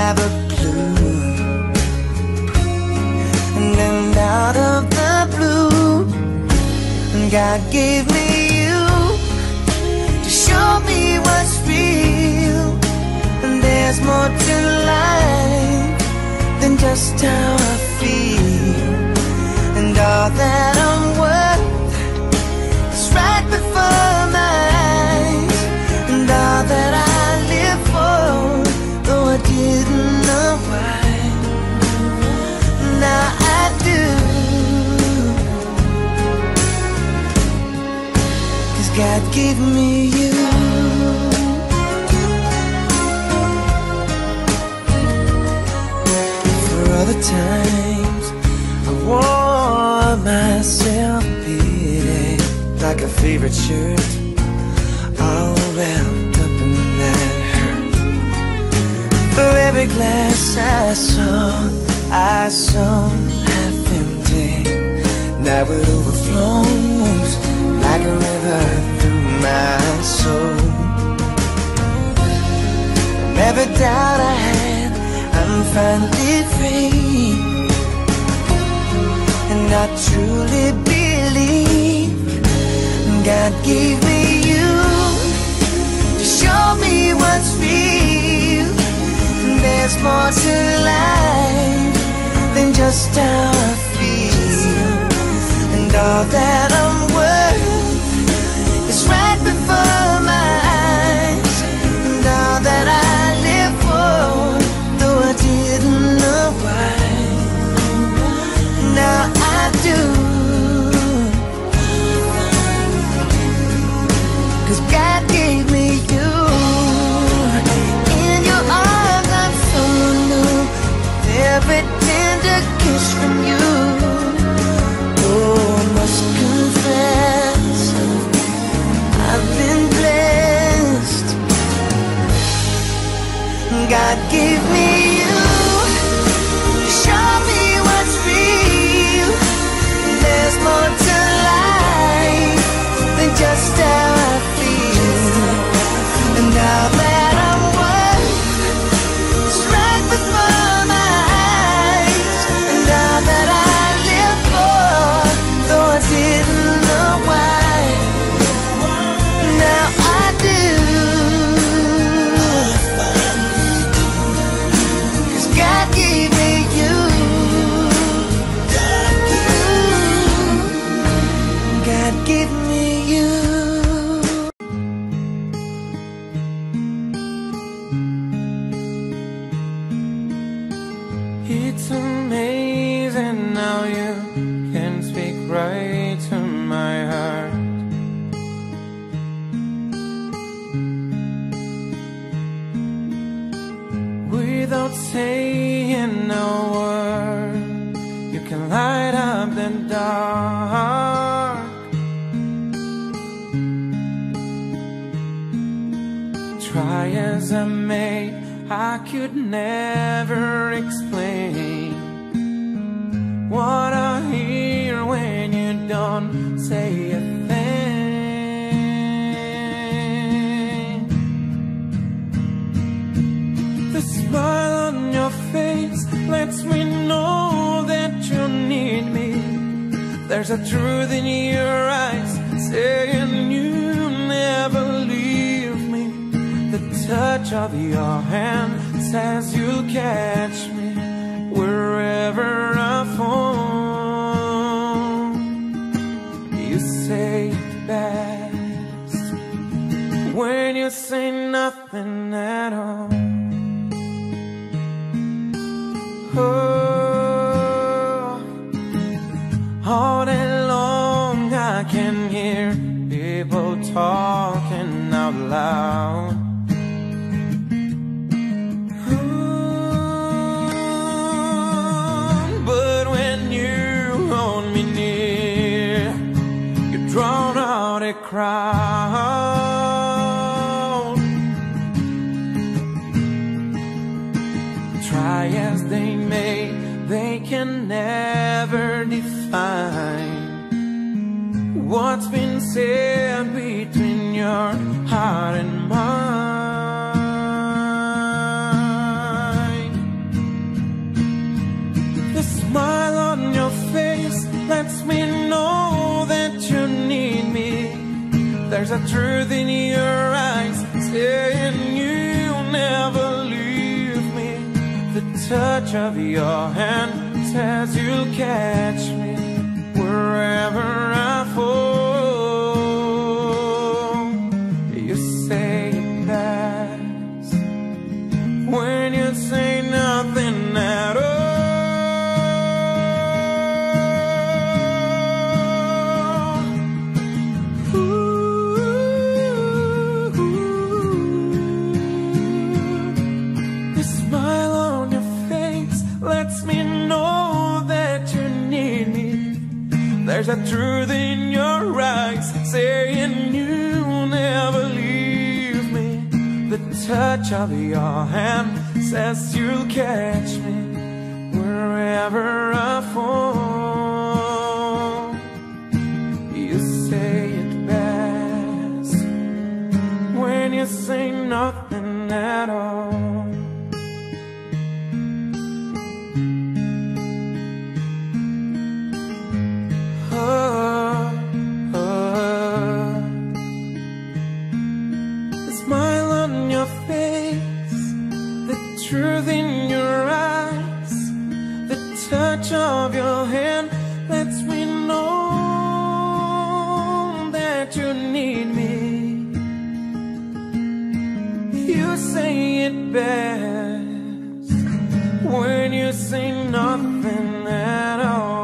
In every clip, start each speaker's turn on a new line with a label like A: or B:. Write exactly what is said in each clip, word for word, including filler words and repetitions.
A: have a clue. And then out of the blue, God gave me you to show me what's real. And there's more to life than just how I feel. And all that I'm worth is right before my eyes. And all that I live for, though I didn't know why, now I do. 'Cause God gave me you. For all the times I wore myself beating like a favorite shirt, all wrapped up in that hurt. For every glass I saw, I saw half empty. Now it overflows like a river through my soul. From every doubt I had, I'm finally free. And I truly believe God gave me you to show me what's real. And there's more to life than just how I feel. And all that I'm worth is right before my eyes. And all that I live for, though I didn't know why, now I do. 'Cause God gave me you. In your arms I'm so new, with every tender kiss from you. Oh, I must confess, I've been blessed. God gave me you to show me what's real. There's more to life than just how I feel. And now that I'm worth is right before my eyes. And now that I live for, though I didn't know why, now I do. 'Cause God gave me you. God gave me you. It's amazing how you can speak right to my heart. Without saying a word, you can light up the dark. Try as I may, I could never explain what I hear when you don't say a thing. The smile on your face lets me know that you need me. There's a truth in your eyes saying you never leave me. The touch of your hand says you'll catch me wherever I fall. You say it best when you say nothing at all. Oh, all day long I can hear people talking out loud. But when you hold me near, you drown out a crowd. Try as they may, they can never define what's been said between your heart and mine. There's a truth in your eyes saying you'll never leave me. The touch of your hand says you'll catch me wherever I fall. You say it best when you say nothing at all. There's a truth in your eyes saying you'll never leave me. The touch of your hand says you'll catch me wherever I fall. You say it best when you say nothing at all. Truth in your eyes, the touch of your hand lets me know that you need me. You say it best when you say nothing at all.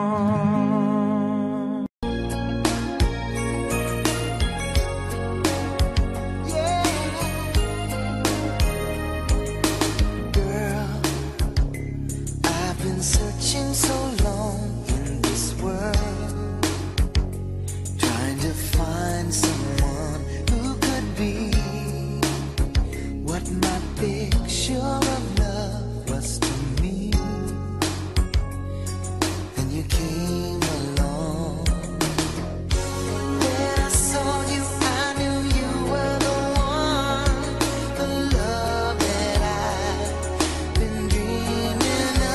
B: Searching so long in this world, trying to find someone who could be what my picture of love was to me. Then you came along. When I saw you, I knew you were the one, the love that I've been dreaming of.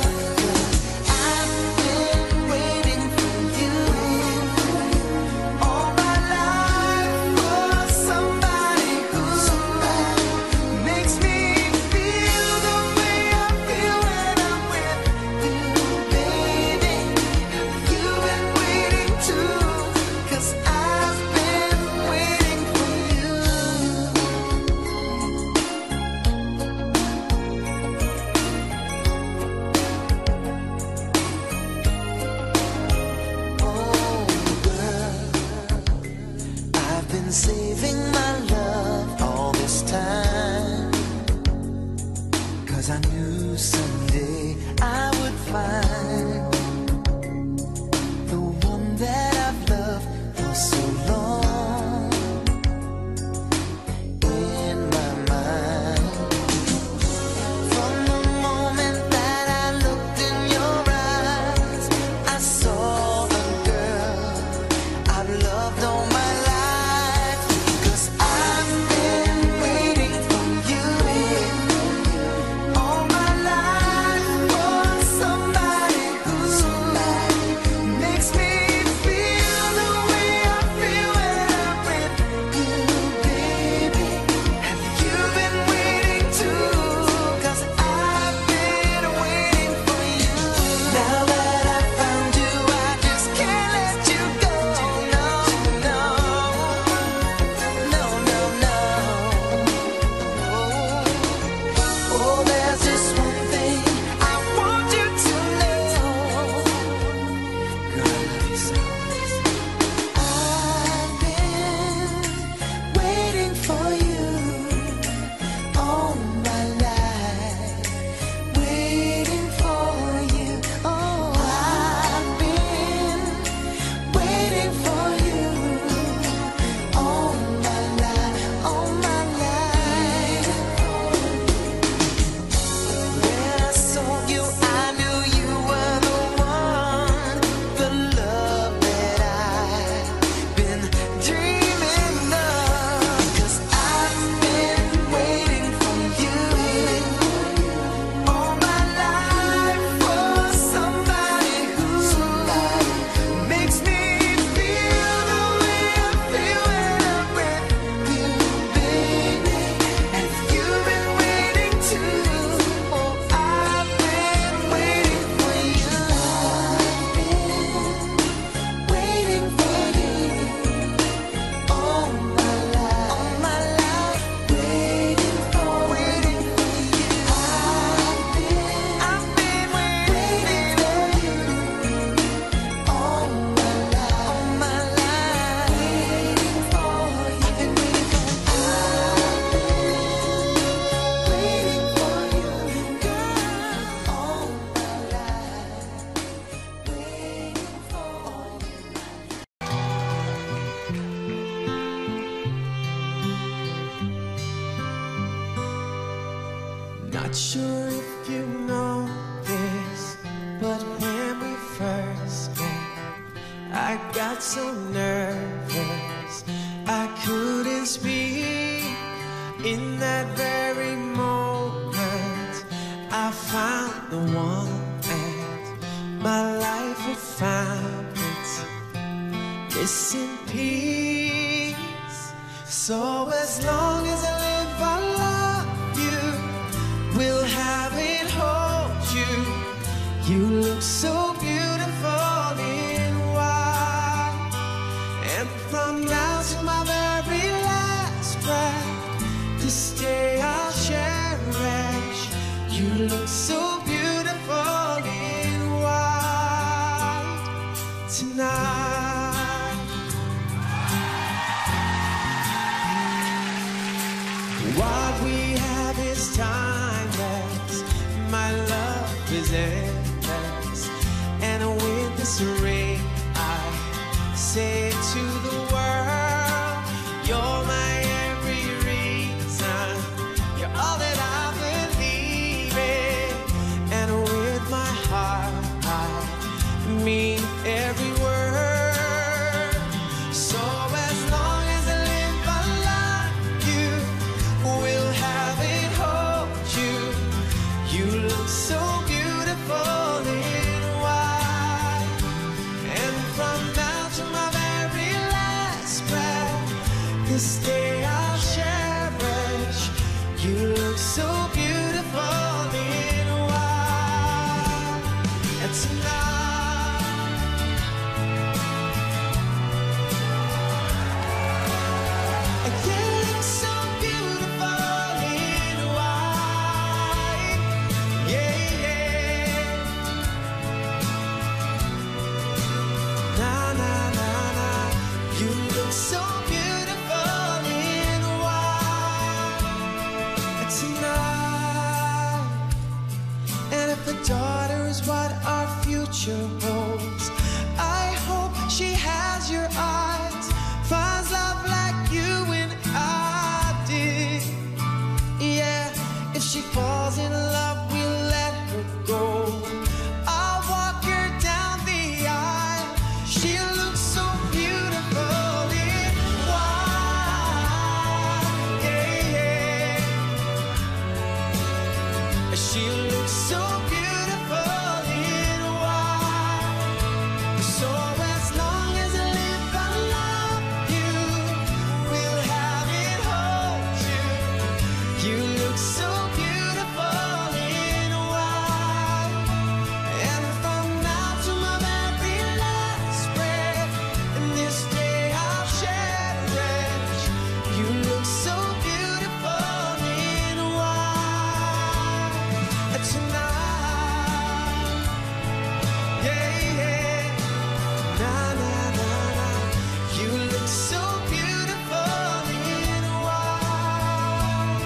B: Saving my love all this time, 'cause I knew someday I would find the one that I've loved for so long in my mind. From the moment that I looked in your eyes, I saw the girl I've loved all my life.
A: Not sure if you know this, but when we first met, I got so nervous I couldn't speak. In that very moment, I found the one, and my life had found its missing piece. So as long as I live, I love you. We'll have it, hold you. You look so beautiful in white, and from now to my very last breath, this day I'll cherish. You look so beautiful in white tonight. What we have is timeless. My love is endless. And with this ring, I say to the world, you're my every reason. You're all that I believe in. And with my heart, I mean every word. So as long as I live, I love you. We'll have it, hold you. You look so beautiful in white, and from now to my very last breath, this day I'll cherish. You look so beautiful in white, and tonight, you look so beautiful in white, yeah, yeah. Na na na na, you look so beautiful in white tonight. And if a daughter is what our future holds, I hope she has your eyes, finds love like you and I did. Yeah, if she falls in love, we'll let her go. I'll walk her down the aisle. She looks so beautiful in white, yeah, yeah. She looks so beautiful in white. So as long as I live, I love you. We'll have it, hold you. You look so beautiful in white, and from now to my very last breath, and this day I'll cherish. You look so beautiful in white tonight, yeah, yeah. Na na na na, you look so beautiful in white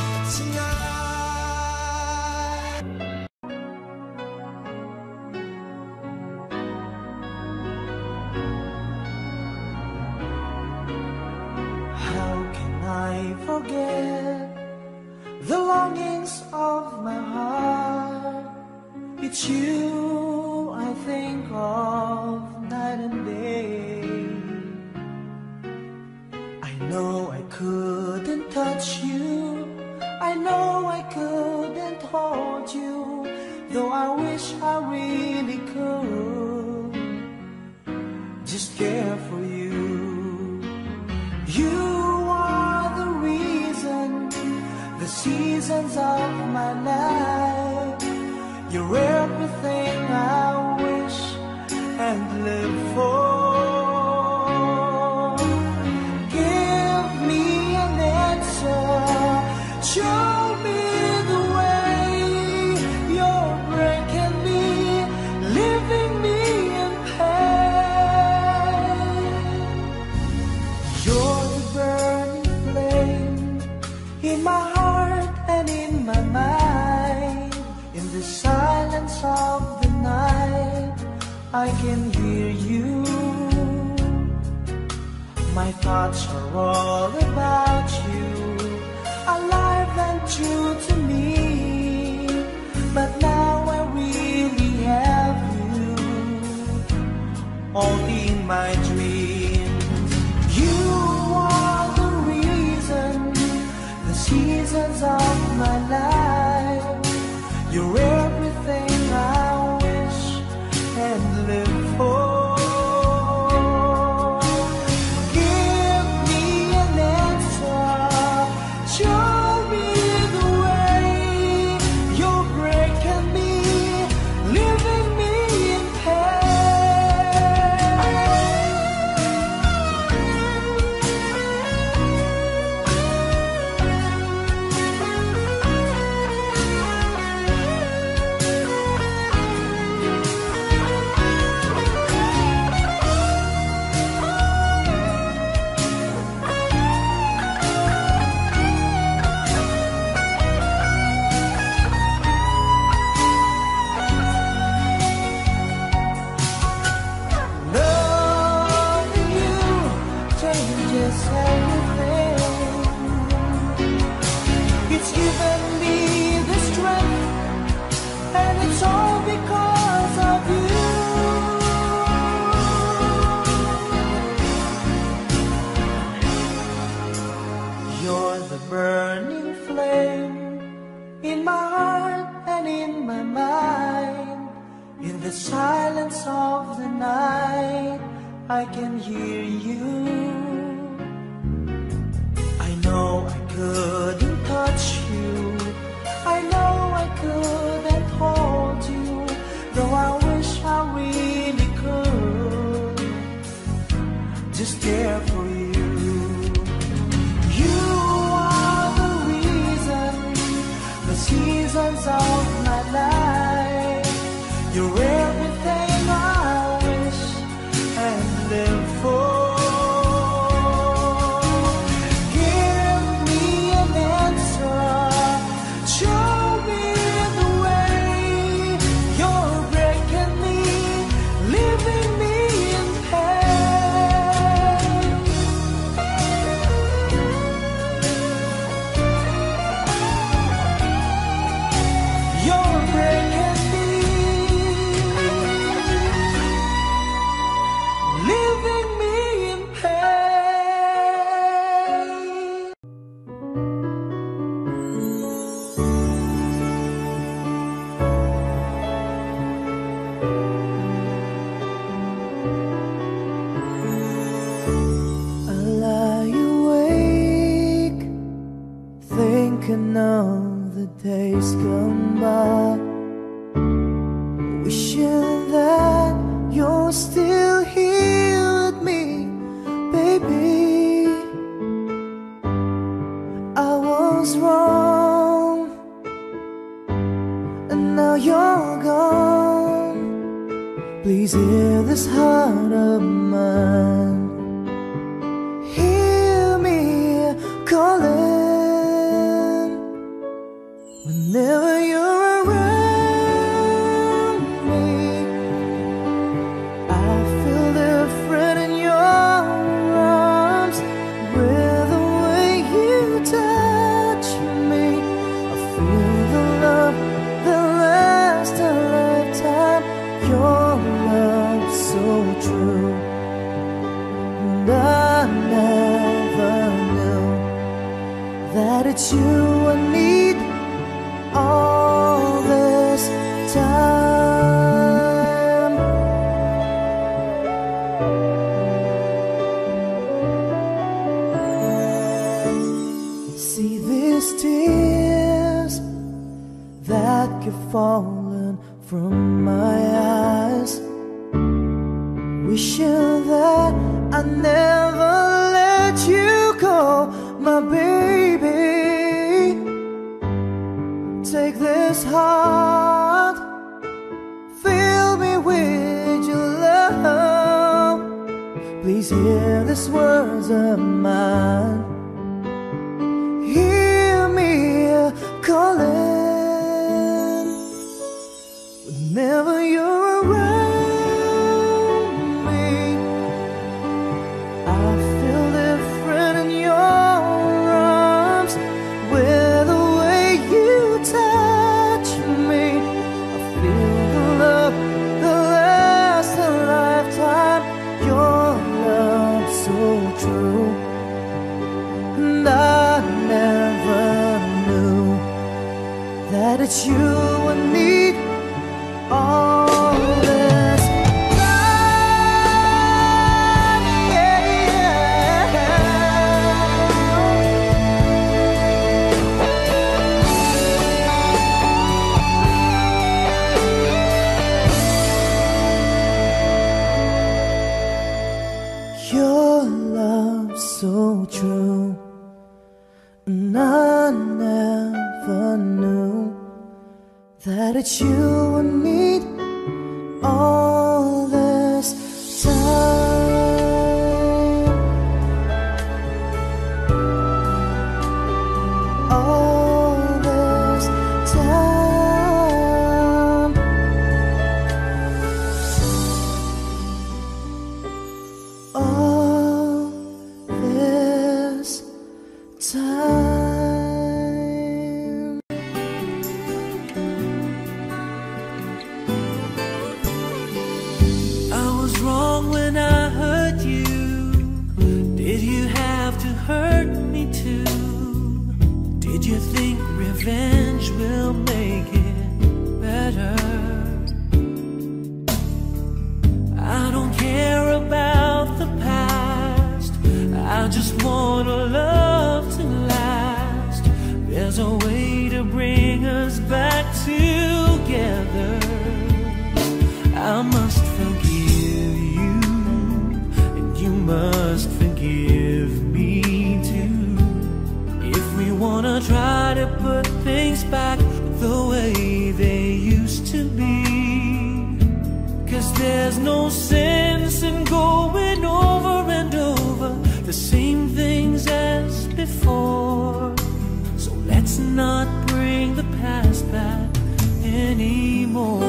A: tonight.
C: How can I forget the longings of my heart? It's you I think of night and day. I know I couldn't touch you, I know I couldn't hold you, though I wish I really could just care for you. You are the reason, the seasons of my life. You're everything I wish and live for. Give me an answer, show me the way. You're breaking me, leaving me in pain. You're the burning flame in my heart and in my mind. In the silence of the night, I can hear you. My thoughts are all about you, alive and true to me. only in my dreams. You are the reason, the seasons of my life. You're everything I wish and live for. Give me an answer, show me the way. You're breaking me, leaving me in loving you changes everything. It's given me the strength, and it's all because of you. You're the burning flame in my heart and in my mind. In the silence of the night, I can hear you. I know I couldn't touch you, I know I couldn't hold you, though I wish I really could just care for you. You are the reason, the seasons of my life. You're everything I wish and live for. Give me an answer, show me the way. You're breaking me, leaving me in pain. You're breaking me, leaving me in pain. I lie awake, thinking of the days gone by, wishing that you're still here with me, baby. I was wrong, and now you're gone. Please hear this heart of mine, hear me calling. Whenever you're around me, I feel different in your arms. With the way you touch me, I feel the love that lasts a lifetime. Your love so true, and I never knew that it's you I need all this time. See these tears that keep falling from my eyes, wishing that I never let you go, my baby. Take this heart, fill me with your love. Please hear these words of mine, hear me calling. Whenever you're around me, I feel different in your arms. With the way you touch me, I feel the love that lasts a lifetime. and I never knew that it's you I need all this time, yeah, yeah. Your love so true, and I never knew that it's you I need all this time, all this time, all this time.
D: When I hurt you, did you have to hurt me too? Did you think revenge will make it better? I don't care about the past, I just want a love to last. There's a way to bring us back together. I must forgive you, and you must forgive me too, if we wanna try to put things back the way they used to be. Cause there's no sense in going over and over the same things as before. So let's not bring the past back anymore.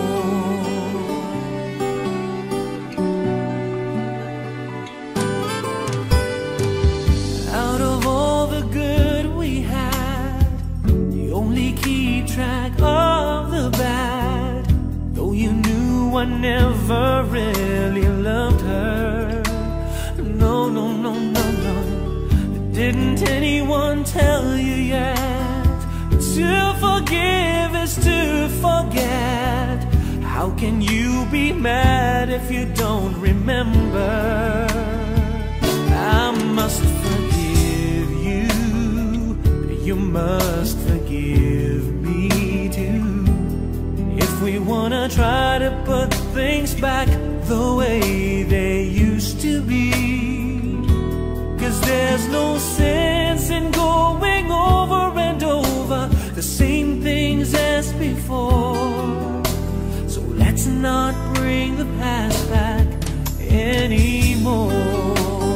D: Keep track of the bad, though you knew I never really loved her. No, no, no, no, no. Didn't anyone tell you yet? To forgive is to forget. How can you be mad if you don't remember? I must forgive you, you must forgive me too, if we wanna try to put things back the way they used to be. Cause there's no sense in going over and over the same things as before. So let's not bring the past back anymore.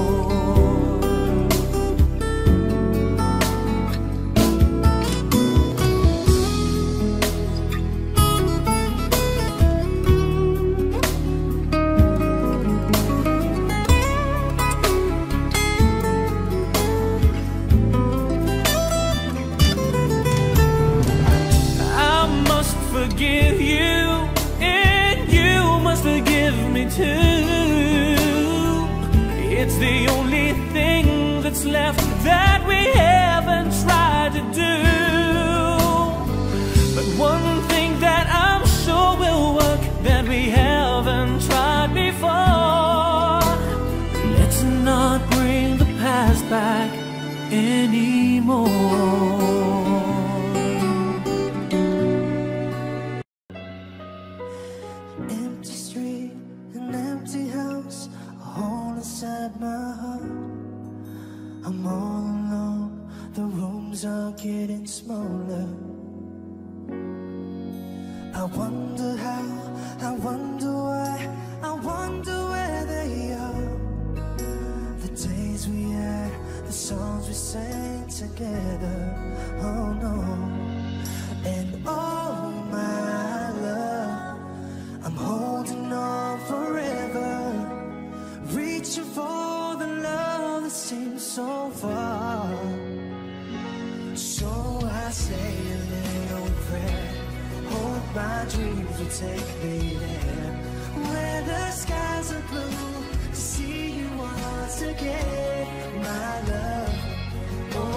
D: Forgive you, and you must forgive me too. It's the only thing that's left that we haven't tried to do. But one thing that I'm sure will work that we haven't tried before. Let's not bring the past back anymore.
C: My heart, I'm all alone, the rooms are getting smaller. I wonder how, I wonder why, I wonder where they are. The days we had, the songs we sang together, oh no. And all my love, I'm holding on forever, reaching for the love that seems so far. So I say a little prayer, hope my dreams will take me there, where the skies are blue, to see you once again, my love. Oh,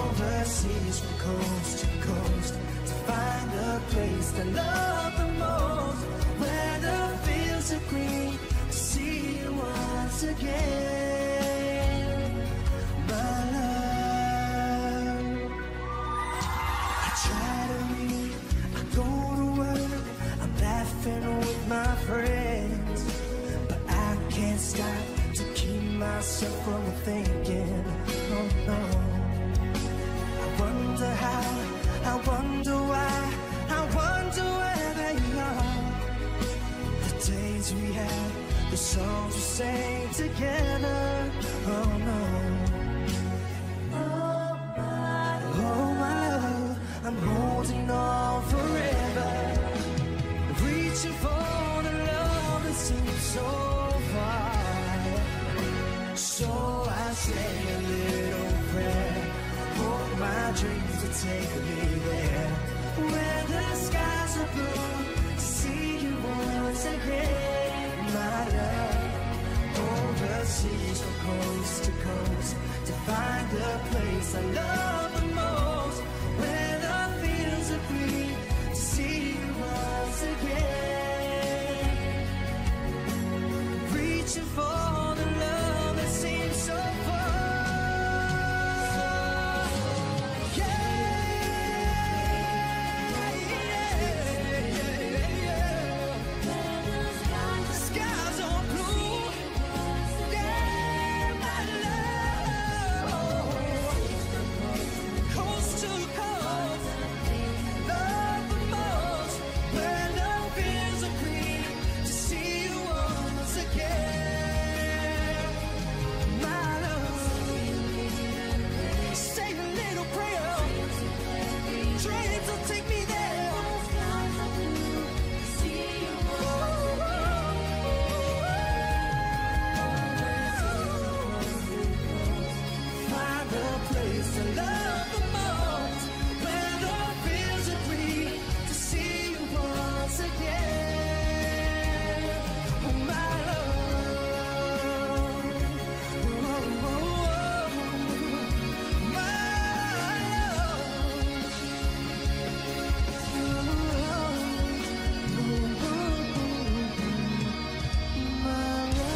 C: myself from thinking, oh no. I wonder how, I wonder why, I wonder where they are. The days we had, the songs we sang together, oh no. Oh my love, I'm holding on forever, reaching for the love that seems so far. So I say a little prayer, hope my dreams will take me there, where the skies are blue, to see you once again, my love. Overseas from coast to coast, to find the place I love the most, where the fields are green, to see you once again. Reaching for the love that seems so far. Yeah, yeah, yeah, yeah. The skies are blue. Yeah, my love. Coast to coast, love the most, where the fields are green, to see you once again, my love. Say a little prayer, dreams will take me there. Find the place I love the most, where the fields are green, to see you once again, oh my love. Oh, oh, oh, my love. Oh, oh, my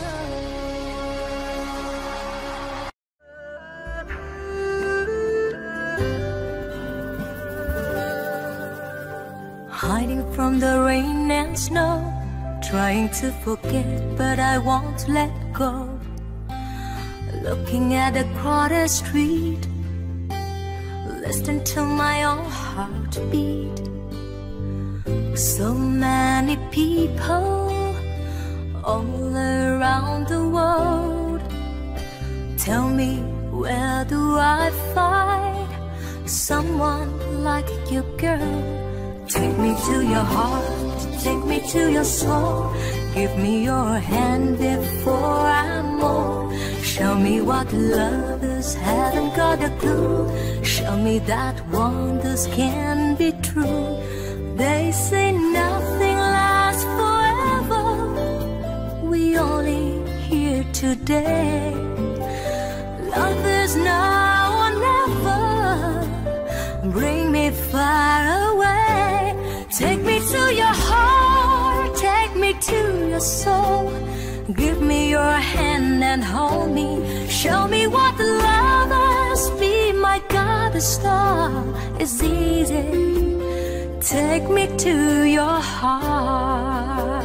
E: Hiding from the rain and snow, trying to forget, but I won't let go. Looking at a crowded street, listening to my own heartbeat. So many people all around the world. Tell me, where do I find someone like you, girl? Take me to your heart, take me to your soul. Give me your hand before I'm old. Show me what love is, haven't got a clue. Show me that wonders can be true. They say nothing lasts forever, we only here today. Love is now or never, bring me far away. Take me to your heart, take me to your soul. Give me your hand and hold me. Show me what love is, be my goddess star. It's easy, take me to your heart.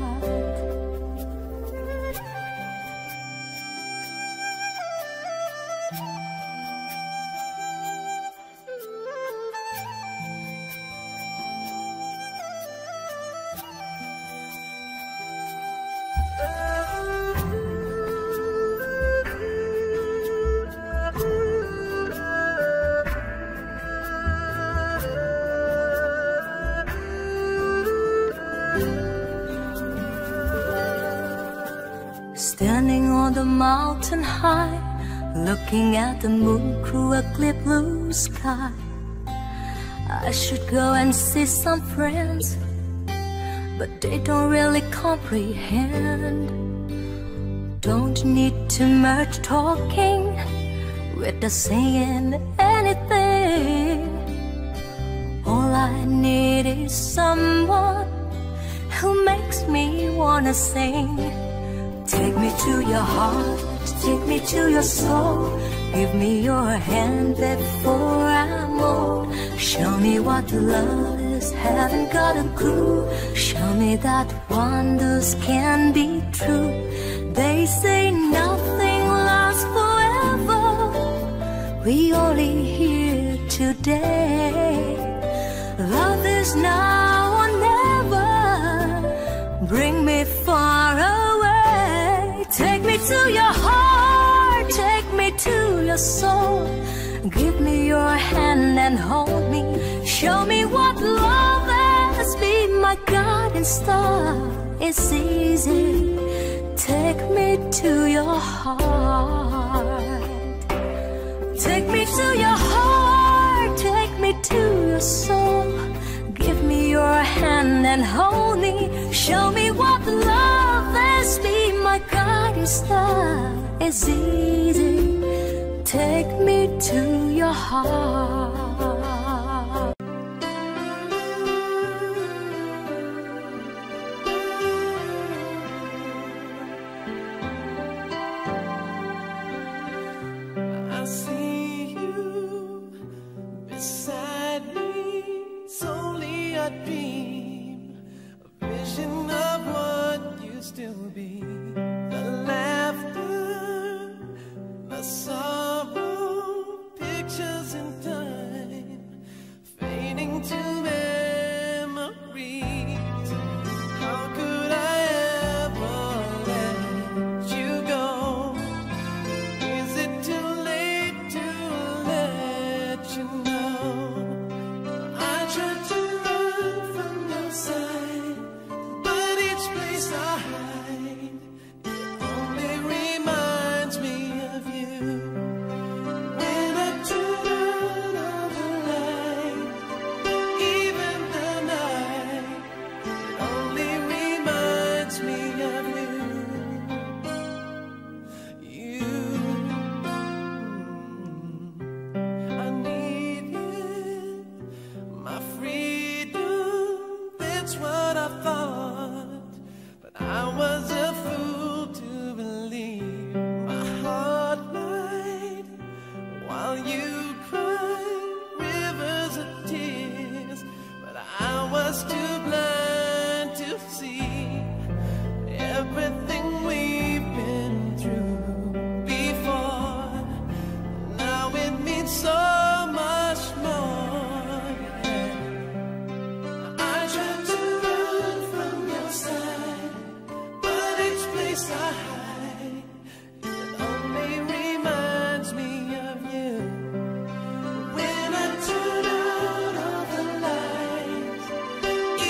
E: Standing on the mountain high, looking at the moon through a clear blue sky. I should go and see some friends, but they don't really comprehend. Don't need too much talking with the saying anything. All I need is someone who makes me wanna sing. Take me to your heart, take me to your soul. Give me your hand before I'm old. Show me what love is, haven't got a clue. Show me that wonders can be true. They say nothing lasts we only here today. Love is now or never. Bring me far away. Take me to your heart, take me to your soul. Give me your hand and hold me. Show me what love is. Be my guiding star. It's easy. Take me to your heart. Take me to your heart. Take me to your soul. Give me your hand and hold me. Show me what love is. Be my guiding star. It's easy. Take me to your heart.
D: I see you beside me. It's only a dream, a vision of what used to be. The laughter, the sorrow, pictures in time, fading to memories. How could I ever let you go? Is it too late to let you know? I tried to run from your side, but each place I hide, it only reminds me of you. When I turn out of the light, even the night, it only reminds me of you. You, I needed my freedom, that's what I thought. But I was a fool to believe my heart lied while you cried rivers of tears. But I was too blind to see everything we've been through before. Now it means so much more. I tried to run from your side, but each place I hide, it only reminds me of you. When I turn out all the lights,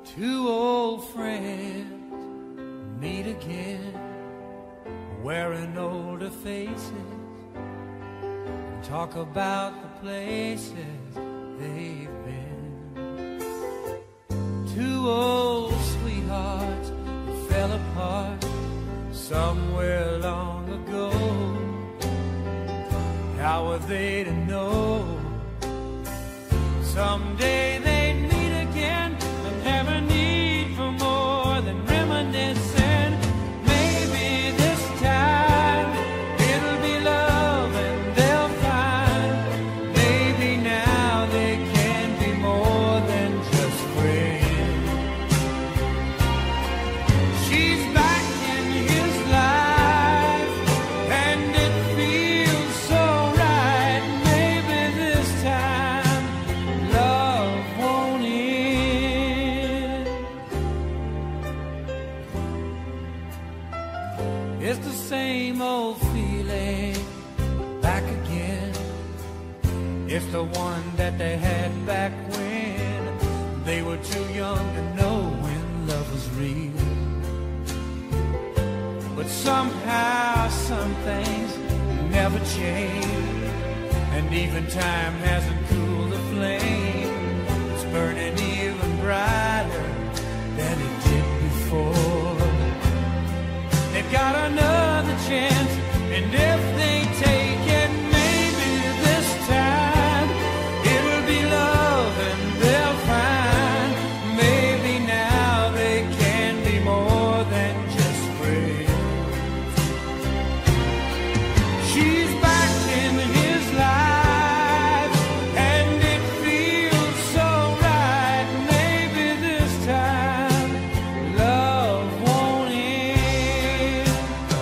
D: Two old friends meet again, wearing older faces, talk about the places they've been. Two old sweethearts who fell apart somewhere long ago. How were they to know someday they'd meet again and have a need for more than reminiscing? Maybe this time it'll be love and they'll find maybe now they can be more than just friends. She's back in his life and it feels so right. Maybe this time love won't end. It's the same old feeling back again. It's the one that they had back when they were too young to know when love was real. But somehow some things never change, and even time hasn't cooled the flame. It's burning even brighter than it did before. They've got another chance, and if they take it, maybe this time it'll be love and they'll find maybe now they can be more than just friends. She's back in his life and it feels so right. Maybe this time love won't end.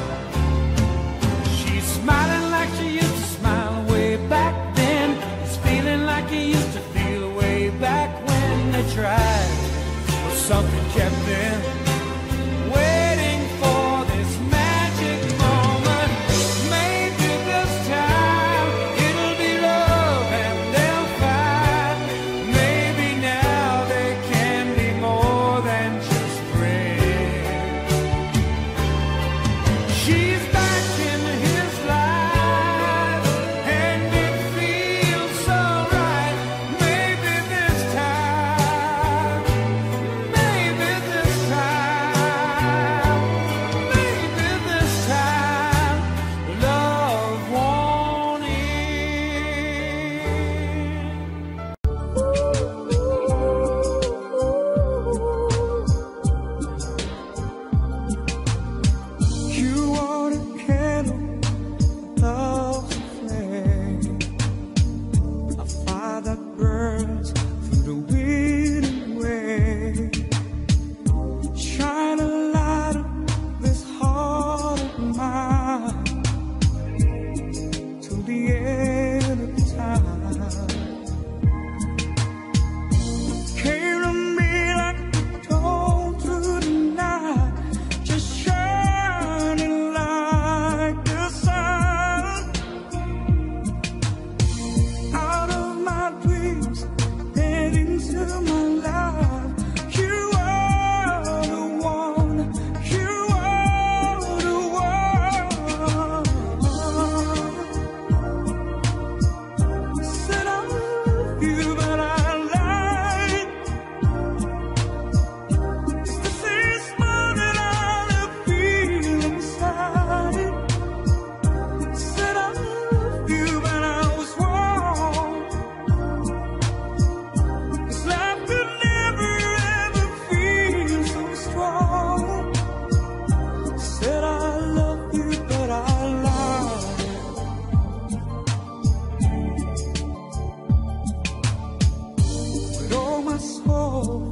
D: She's smiling like she used to smile way back then. It's feeling like he used to feel way back when they tried, but something kept them waiting for this magic moment. Maybe this time it'll be love and they'll find maybe now they can be more than just friends. She's back in his life and it feels so right. Maybe this time, maybe this time, maybe this time love won't end.
C: You are the candle, love's a flame, a fire that burns through the wind and rain. Shine a light on this heart of mine till the end of time. Came to me like the dawn through the night, just shining like the sun. Out of my dreams and into my life, you are the one, you are the one. Said I love you, but I lied. It's the same smile that I feel inside. Said I love you, but I was wrong. 'Cause life could never ever feel so strong. Said I love you, but I lied. With all my soul,